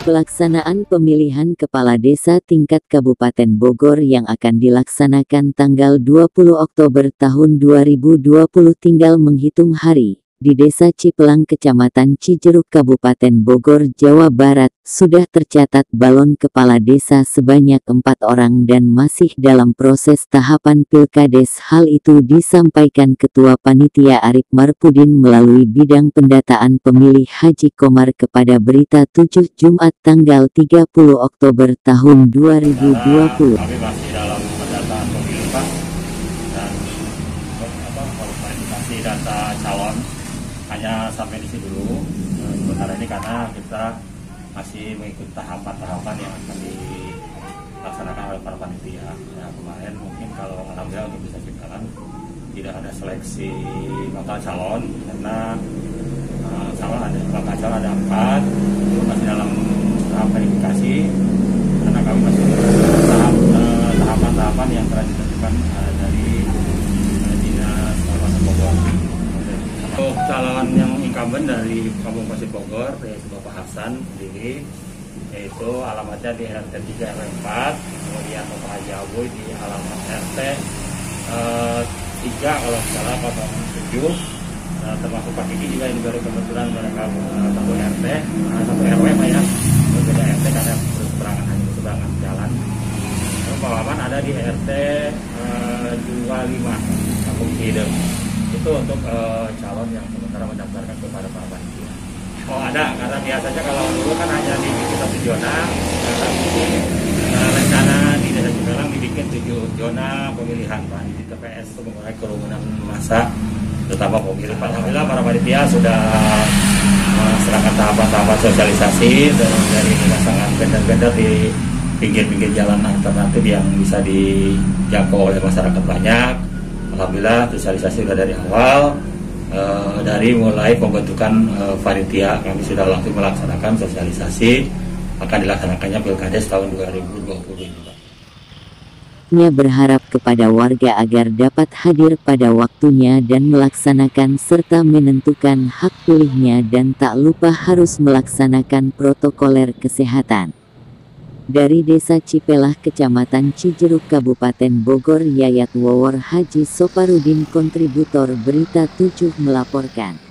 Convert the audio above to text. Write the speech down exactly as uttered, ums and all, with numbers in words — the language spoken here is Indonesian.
Pelaksanaan pemilihan kepala desa tingkat Kabupaten Bogor yang akan dilaksanakan tanggal dua puluh Oktober tahun dua ribu dua puluh tinggal menghitung hari. Di Desa Cipelang Kecamatan Cijeruk Kabupaten Bogor, Jawa Barat, sudah tercatat balon kepala desa sebanyak empat orang dan masih dalam proses tahapan pilkades. Hal itu disampaikan Ketua Panitia Arif Marpudin melalui bidang pendataan pemilih Haji Komar kepada Berita tujuh Jumat tanggal tiga puluh Oktober tahun dua ribu dua puluh. Kami masih dalam pendataan pemilih Pak, dan apa, verifikasi data calon hanya sampai di sini dulu sementara ini karena kita masih mengikuti tahapan-tahapan yang akan dilaksanakan oleh para panitia. Ya, kemarin mungkin kalau alhamdulillah untuk bisa Cipelang tidak ada seleksi bakal calon karena uh, calon ada bakal calon ada empat, itu masih dalam tahap verifikasi karena kami masih tahap uh, tahapan-tahapan yang telah ditentukan uh, dari uh, Dinas Kabupaten Bogor. Untuk calon yang incumbent dari Kampung Pasir Bogor, yaitu Bapak Hasan sendiri, yaitu alamatnya di R T tiga R W empat, kemudian Bapak Haji Abuy di alamat R T eh, tiga kalau salah nol tujuh, nah, termasuk Pak Kiki juga ini baru kebetulan mereka uh, satu R T, uh, satu R W Pak ya, berbeda R T karena berseberangan hanya berseberangan jalan. Lalu Pak Waman ada di R T uh, dua puluh lima Kampung Hidem. Itu untuk uh, calon yang sementara mendaftarkan kepada para panitia. Oh ada, karena biasanya kalau dulu kan hanya dibikin satu zona, sekarang ini uh, rencana di Desa Cipelang dibikin tujuh zona pemilihan Pak. Di T P S itu mengurangi kerumunan massa, terutama pemilih. Alhamdulillah para panitia sudah melaksanakan tahapan-tahapan sosialisasi dan dari pemasangan banner-banner di pinggir-pinggir jalan alternatif yang bisa dijangkau oleh masyarakat banyak. Alhamdulillah sosialisasi sudah dari awal, e, dari mulai pembentukan e, panitia kami sudah langsung melaksanakan sosialisasi akan dilaksanakannya pilkades tahun dua ribu dua puluh ini. Nya berharap kepada warga agar dapat hadir pada waktunya dan melaksanakan serta menentukan hak pilihnya dan tak lupa harus melaksanakan protokoler kesehatan. Dari Desa Cipelah Kecamatan Cijeruk Kabupaten Bogor, Yayat Wowor Haji Soparudin, kontributor Berita tujuh melaporkan.